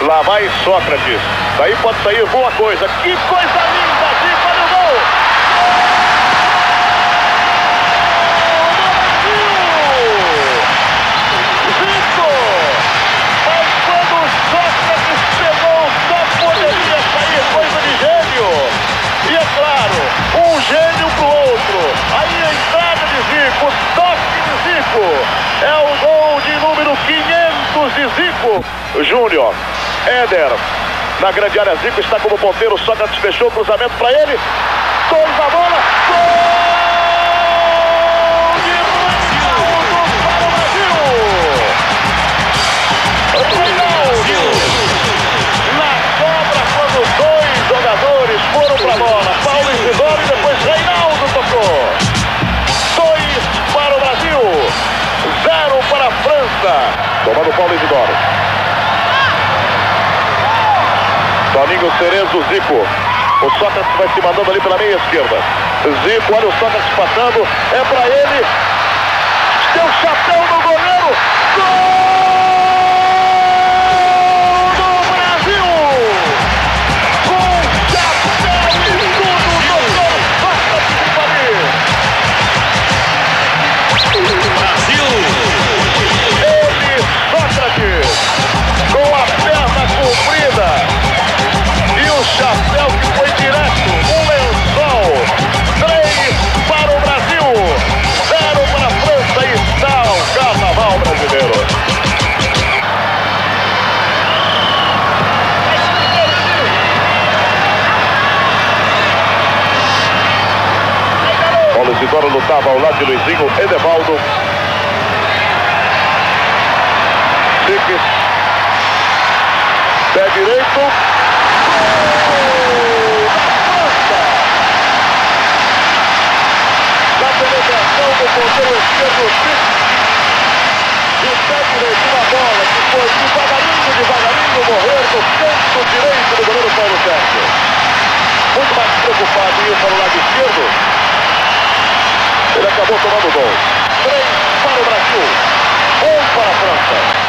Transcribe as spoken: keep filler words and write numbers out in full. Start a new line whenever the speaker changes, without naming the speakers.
Lá vai Sócrates. Daí pode sair boa coisa. Que coisa linda, Zico, olha o gol! Zico! Mas quando o Sócrates pegou, só poderia sair coisa de gênio. E é claro, um gênio pro outro. Aí a entrada de Zico, toque de Zico. É o gol de número quinhentos de Zico. Júnior, Éder, na grande área, Zico está como ponteiro, Sócrates fechou o cruzamento para ele. Dois na bola, gol de Reinaldo para o Brasil. Reinaldo, na sobra quando dois jogadores foram para a bola. Paulo Isidoro e depois Reinaldo tocou. Dois para o Brasil, zero para a França. Tomando Paulo Isidoro. Toninho Cerezo, Zico. O Sócrates vai se mandando ali pela meia esquerda. Zico, olha o Sócrates passando. É pra ele. Deu chapéu no goleiro. Gol do Brasil! Com chapéu e tudo do Sócrates de Paris. Brasil! Ele, Sócrates, com a perna comprida. Chapéu que foi direto, um lençol, três para o Brasil, zero para a França e está o carnaval brasileiro. Paulo Isidoro lutava ao lado de Luizinho, Edevaldo. Sique, pé direito. Do ponteiro esquerdo, de pé direito na bola, que foi devagarinho, devagarinho morrer no canto direito do goleiro Paulo Sérgio. Muito mais preocupado em ir para o lado esquerdo, ele acabou tomando gol. Três para o Brasil, um para a França.